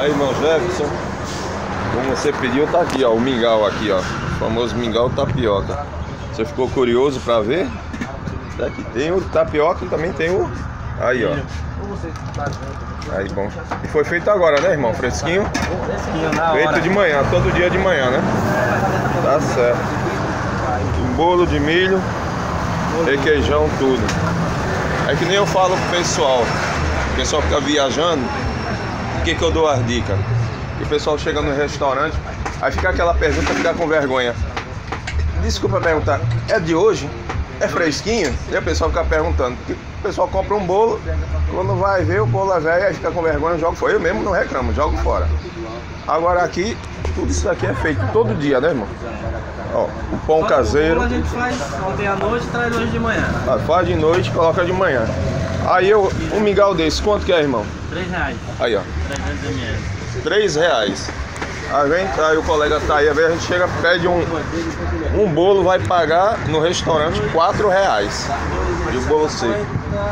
Aí, irmão Jefferson, como você pediu, tá aqui, ó, o mingau aqui, ó, o famoso mingau tapioca. Você ficou curioso pra ver? Aqui tem o tapioca e também tem o... Aí, ó. Aí, bom. E foi feito agora, né, irmão? Fresquinho? Fresquinho, na hora. Feito de manhã, todo dia de manhã, né? Tá certo. Um bolo de milho, requeijão, tudo. É que nem eu falo pro pessoal. O pessoal fica viajando. O que eu dou as dicas? Que o pessoal chega no restaurante, aí fica aquela pergunta, fica com vergonha. Desculpa perguntar, é de hoje? É fresquinho? E o pessoal fica perguntando. Porque o pessoal compra um bolo, quando vai ver o bolo é velho, aí fica com vergonha, joga fora. Eu mesmo não reclamo, jogo fora. Agora aqui, tudo isso aqui é feito todo dia, né, irmão? Ó, o pão caseiro. A gente faz ontem à noite e traz hoje de manhã. Faz de noite e coloca de manhã. Aí um mingau desse, quanto que é, irmão? R$3. Aí, ó. 300 ml. R$3. Aí o colega tá aí, a gente chega, pede um bolo, vai pagar no restaurante R$4 de bolo seco.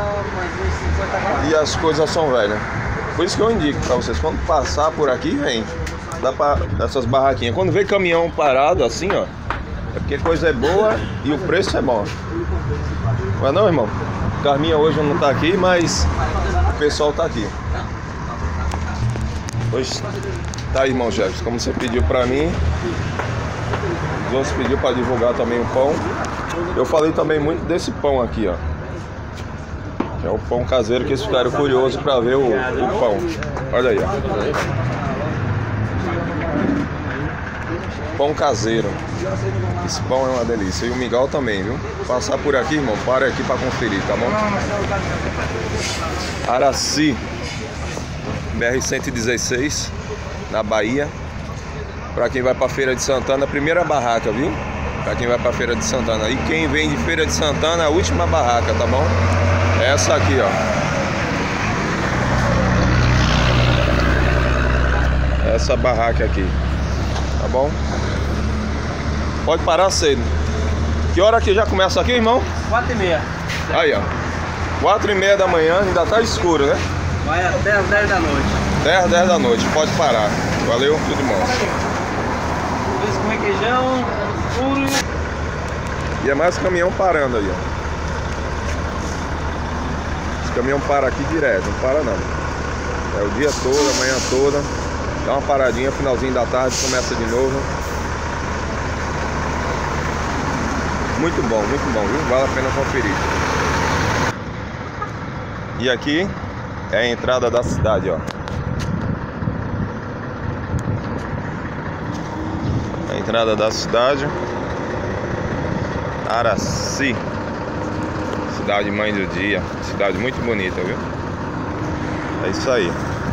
E as coisas são velhas. Por isso que eu indico pra vocês, quando passar por aqui, vem. Dá pra essas barraquinhas. Quando vê caminhão parado assim, ó, é porque a coisa é boa e o preço é bom. Não é não, irmão? Carminha hoje não tá aqui, mas o pessoal tá aqui. Hoje tá aí, irmão Jefferson, como você pediu pra mim. Os outros pediu pra divulgar também o pão. Eu falei também muito desse pão aqui, ó. É o pão caseiro, que eles ficaram curiosos pra ver o pão. Olha aí, ó. Pão caseiro. Esse pão é uma delícia. E o mingau também, viu? Passar por aqui, irmão, para aqui pra conferir, tá bom? Araci, BR-116, na Bahia. Pra quem vai pra Feira de Santana, a primeira barraca, viu? Pra quem vai pra Feira de Santana. E quem vem de Feira de Santana, a última barraca, tá bom? Essa aqui, ó. Essa barraca aqui, tá bom? Pode parar cedo. Que hora que já começa aqui, irmão? 4h30. Aí, ó. 4h30 da manhã, ainda tá escuro, né? Vai até as 10 da noite. 10 da noite, pode parar. Valeu, tudo bom. Isso com requeijão, puro. E é mais caminhão parando aí, ó. Esse caminhão para aqui direto, não para não. É o dia todo, a manhã toda. Dá uma paradinha, finalzinho da tarde, começa de novo. Muito bom, viu? Vale a pena conferir. E aqui é a entrada da cidade, ó. A entrada da cidade. Araci. Cidade mãe do dia. Cidade muito bonita, viu? É isso aí.